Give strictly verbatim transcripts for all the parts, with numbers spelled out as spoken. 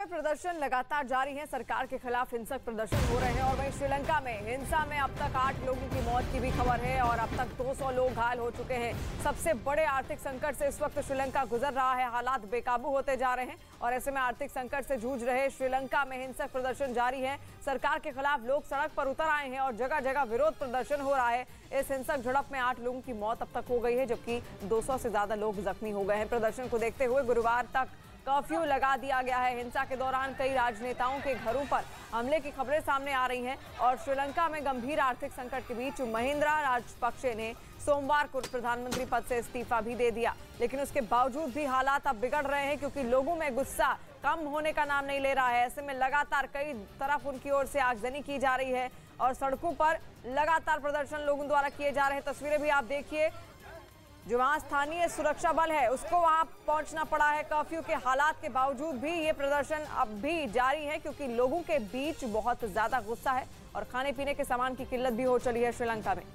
प्रदर्शन लगातार जारी है। सरकार के खिलाफ हिंसक प्रदर्शन हो रहे हैं और वहीं श्रीलंका में हिंसा में अब तक आठ लोगों की मौत की भी खबर है और अब तक दो सौ लोग घायल हो चुके हैं। सबसे बड़े आर्थिक संकट से इस वक्त श्रीलंका गुजर रहा है। हालात बेकाबू होते जा रहे हैं और ऐसे में आर्थिक संकट से जूझ रहे श्रीलंका में हिंसक प्रदर्शन जारी है। सरकार के खिलाफ लोग सड़क पर उतर आए हैं और जगह जगह विरोध प्रदर्शन हो रहा है। इस हिंसक झड़प में आठ लोगों की मौत अब तक हो गई है, जबकि दो सौ से ज्यादा लोग जख्मी हो गए हैं। प्रदर्शन को देखते हुए गुरुवार तक कर्फ्यू लगा दिया गया है। हिंसा के दौरान कई राजनेताओं के घरों पर हमले की खबरें सामने आ रही हैं और श्रीलंका में गंभीर आर्थिक संकट के बीच महिंद्रा राजपक्षे ने सोमवार को प्रधानमंत्री पद से इस्तीफा भी दे दिया। लेकिन उसके बावजूद भी हालात अब बिगड़ रहे हैं क्योंकि लोगों में गुस्सा कम होने का नाम नहीं ले रहा है। ऐसे में लगातार कई तरफ उनकी ओर से आगजनी की जा रही है और सड़कों पर लगातार प्रदर्शन लोगों द्वारा किए जा रहे हैं। तस्वीरें भी आप देखिए, जो वहां स्थानीय सुरक्षा बल है उसको वहां पहुंचना पड़ा है। कर्फ्यू के हालात के बावजूद भी ये प्रदर्शन अब भी जारी है क्योंकि लोगों के बीच बहुत ज्यादा गुस्सा है और खाने पीने के सामान की किल्लत भी हो चली है श्रीलंका में।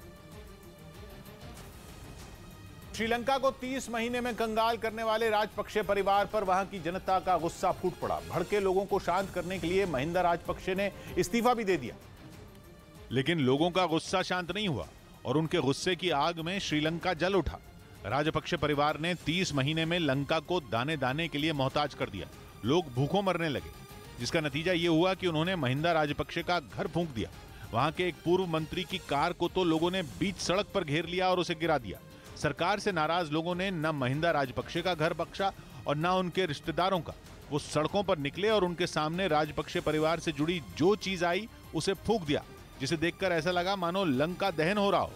श्रीलंका को तीस महीने में कंगाल करने वाले राजपक्षे परिवार पर वहां की जनता का गुस्सा फूट पड़ा। भड़के लोगों को शांत करने के लिए महिंदा राजपक्षे ने इस्तीफा भी दे दिया, लेकिन लोगों का गुस्सा शांत नहीं हुआ और उनके गुस्से की आग में श्रीलंका जल उठा। राजपक्षे परिवार ने तीस महीने में लंका को दाने दाने के लिए मोहताज कर दिया। लोग भूखों मरने लगे, जिसका नतीजा यह हुआ कि उन्होंने महिंदा राजपक्षे का घर फूंक दिया। वहां के एक पूर्व मंत्री की कार को तो लोगों ने बीच सड़क पर घेर लिया और उसे गिरा दिया। सरकार से नाराज लोगों ने न महिंदा राजपक्षे का घर बख्शा और न उनके रिश्तेदारों का। वो सड़कों पर निकले और उनके सामने राजपक्षे परिवार से जुड़ी जो चीज आई उसे फूंक दिया, जिसे देखकर ऐसा लगा मानो लंका दहन हो रहा हो।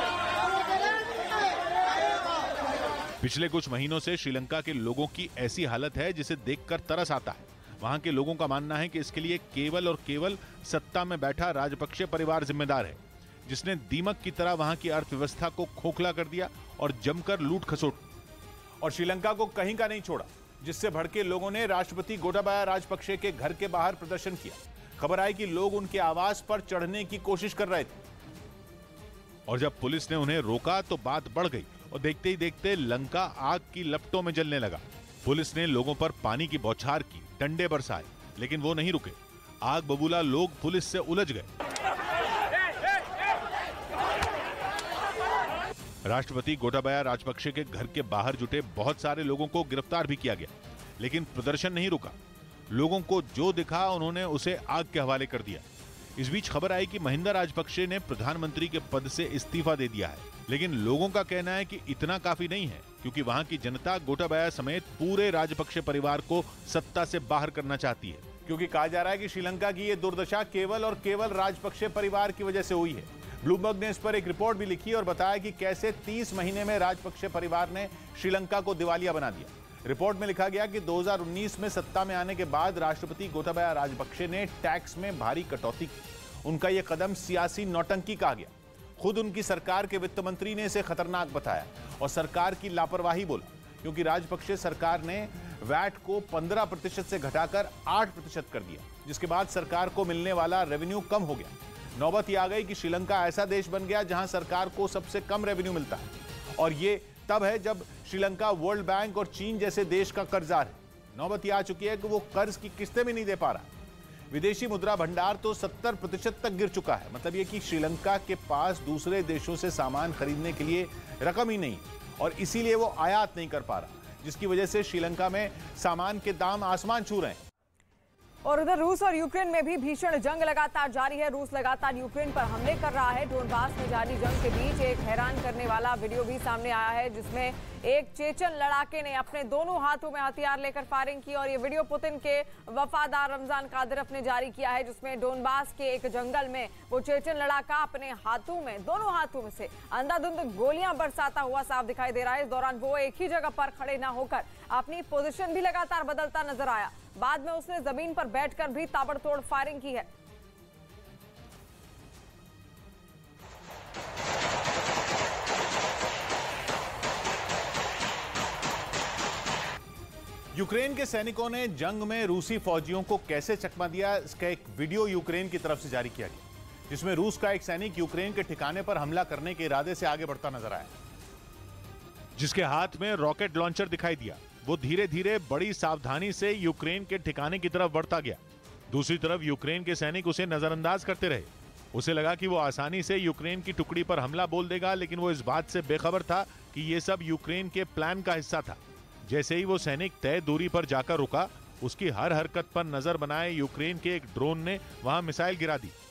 पिछले कुछ महीनों से श्रीलंका के लोगों की ऐसी हालत है जिसे देखकर तरस आता है। वहां के लोगों का मानना है कि इसके लिए केवल और केवल सत्ता में बैठा राजपक्षे परिवार जिम्मेदार है, जिसने दीमक की तरह वहां की अर्थव्यवस्था को खोखला कर दिया और जमकर लूट खसोट और श्रीलंका को कहीं का नहीं छोड़ा, जिससे भड़के लोगों ने राष्ट्रपति गोटाबाया राजपक्षे के घर के बाहर प्रदर्शन किया। खबर आई कि लोग उनके आवास पर चढ़ने की कोशिश कर रहे थे और जब पुलिस ने उन्हें रोका तो बात बढ़ गई और देखते ही देखते लंका आग की लपटों में जलने लगा। पुलिस ने लोगों पर पानी की बौछार की, डंडे बरसाए, लेकिन वो नहीं रुके। आग बबूला लोग पुलिस से उलझ गए। राष्ट्रपति गोटाबाया राजपक्षे के घर के बाहर जुटे बहुत सारे लोगों को गिरफ्तार भी किया गया, लेकिन प्रदर्शन नहीं रुका। लोगों को जो दिखा उन्होंने उसे आग के हवाले कर दिया। इस बीच खबर आई कि महिंदा राजपक्षे ने प्रधानमंत्री के पद से इस्तीफा दे दिया है, लेकिन लोगों का कहना है कि इतना काफी नहीं है क्योंकि वहां की जनता गोटाबाया समेत पूरे राजपक्षे परिवार को सत्ता से बाहर करना चाहती है। क्योंकि कहा जा रहा है कि श्रीलंका की ये दुर्दशा केवल और केवल राजपक्षे परिवार की वजह से हुई है। ब्लूमबर्ग ने इस पर एक रिपोर्ट भी लिखी और बताया कि कैसे तीस महीने में राजपक्षे परिवार ने श्रीलंका को दिवालिया बना दिया। रिपोर्ट में लिखा गया कि दो हज़ार उन्नीस में सत्ता में आने के बाद राष्ट्रपति गोटाबाया राजपक्षे ने टैक्स में भारी कटौती की। उनका यह कदम सियासी नौटंकी कहा गया। खुद उनकी सरकार के वित्त मंत्री ने इसे खतरनाक बताया और सरकार की लापरवाही बोला, क्योंकि राजपक्षे सरकार ने वैट को पंद्रह प्रतिशत से घटाकर आठ प्रतिशत कर दिया, जिसके बाद सरकार को मिलने वाला रेवेन्यू कम हो गया। नौबत यह आ गई कि श्रीलंका ऐसा देश बन गया जहां सरकार को सबसे कम रेवेन्यू मिलता है और ये तब है जब श्रीलंका वर्ल्ड बैंक और चीन जैसे देश का कर्जदार है। नौबत यह आ चुकी है कि वो कर्ज की किस्तें भी नहीं दे पा रहा। विदेशी मुद्रा भंडार तो सत्तर प्रतिशत तक गिर चुका है। मतलब ये कि श्रीलंका के पास दूसरे देशों से सामान खरीदने के लिए रकम ही नहीं और इसीलिए वो आयात नहीं कर पा रहा, जिसकी वजह से श्रीलंका में सामान के दाम आसमान छू रहे हैं। और उधर रूस और यूक्रेन में भी भीषण जंग लगातार जारी है। रूस लगातार यूक्रेन पर हमले कर रहा है। डोनबास में जारी जंग के बीच एक हैरान करने वाला वीडियो भी सामने आया है, जिसमें एक चेचन लड़ाके ने अपने दोनों हाथों में हथियार लेकर फायरिंग की और ये वीडियो पुतिन के वफादार रमजान कादिरफ ने जारी किया है, जिसमें डोनबास के एक जंगल में वो चेचन लड़ाका अपने हाथों में दोनों हाथों में से अंधाधुंध गोलियां बरसाता हुआ साफ दिखाई दे रहा है। इस दौरान वो एक ही जगह पर खड़े न होकर अपनी पोजीशन भी लगातार बदलता नजर आया। बाद में उसने जमीन पर बैठकर भी ताबड़तोड़ फायरिंग की है। यूक्रेन के सैनिकों ने जंग में रूसी फौजियों को कैसे चकमा दिया, इसका एक वीडियो यूक्रेन की तरफ से जारी किया गया, जिसमें रूस का एक सैनिक यूक्रेन के ठिकाने पर हमला करने के इरादे से आगे बढ़ता नजर आया, जिसके हाथ में रॉकेट लॉन्चर दिखाई दिया। वो धीरे धीरे बड़ी सावधानी से यूक्रेन के ठिकाने की तरफ बढ़ता गया। दूसरी तरफ यूक्रेन के सैनिक उसे नजरअंदाज करते रहे। उसे लगा कि वो आसानी से यूक्रेन की टुकड़ी पर हमला बोल देगा, लेकिन वो इस बात से बेखबर था कि ये सब यूक्रेन के प्लान का हिस्सा था। जैसे ही वो सैनिक तय दूरी पर जाकर रुका, उसकी हर हरकत पर नजर बनाए यूक्रेन के एक ड्रोन ने वहां मिसाइल गिरा दी।